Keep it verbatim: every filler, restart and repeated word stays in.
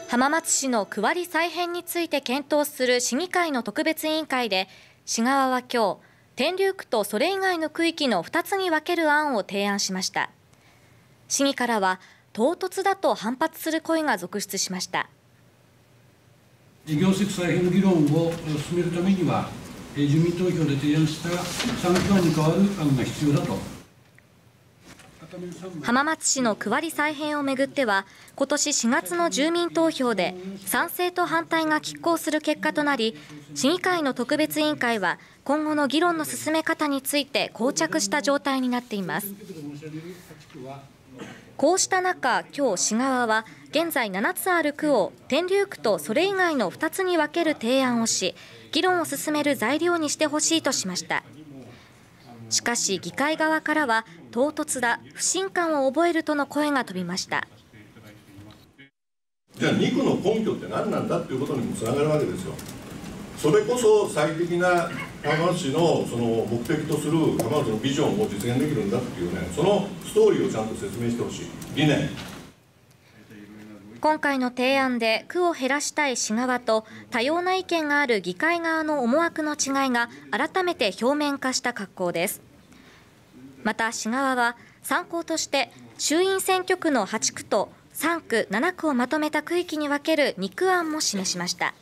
浜松市の区割り再編について検討する市議会の特別委員会で、市側は今日、天竜区とそれ以外の区域のふたつに分ける案を提案しました。市議からは唐突だと反発する声が続出しました。 事業設再編の議論を進めるためには、住民投票で提案したさんきゅ案に代わる案が必要だと。 浜松市の区割り再編をめぐっては、今年しがつの住民投票で賛成と反対が拮抗する結果となり、市議会の特別委員会は今後の議論の進め方について膠着した状態になっています。こうした中、今日市側は現在ななつある区を天竜区とそれ以外のふたつに分ける提案をし、議論を進める材料にしてほしいとしました。しかし議会側からは唐突だ、不信感を覚えるとの声が飛びました。 じゃあに区の根拠って何なんだっていうことにもつながるわけですよ。それこそ最適な浜松市のその目的とする浜松のビジョンを実現できるんだっていうね、そのストーリーをちゃんと説明してほしい。理念。 今回の提案で区を減らしたい市側と多様な意見がある議会側の思惑の違いが改めて表面化した格好です。また市側は参考として衆院選挙区のはち区とさん区なな区をまとめた区域に分けるに区案も示しました。